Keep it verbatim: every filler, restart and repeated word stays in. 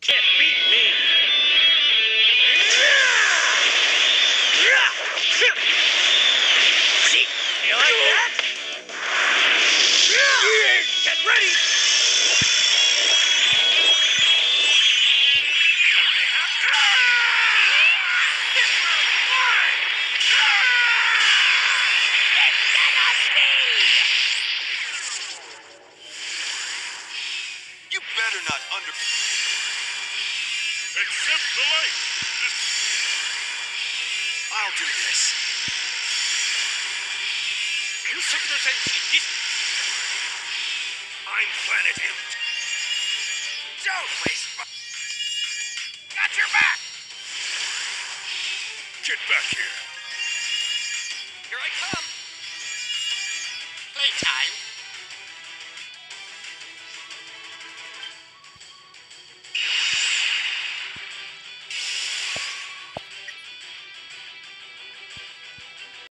can't beat me. See? You like that? Get ready! You better not under... Accept the light. This... I'll do this. I'm Planet Imp. Don't waste... Got your back! Get back here. Here I come. Playtime.